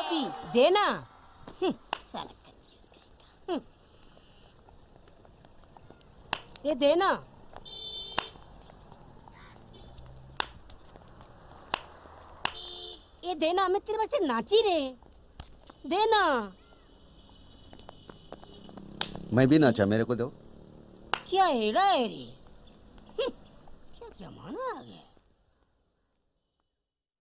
P देना। साला कंजूस कहीं का। ये देना। ये देना, मैं तेरे वास्ते नाची रे। देना। मैं भी नाचा, मेरे को दो। क्या एड़ा है रे? क्या जमाना आ गया।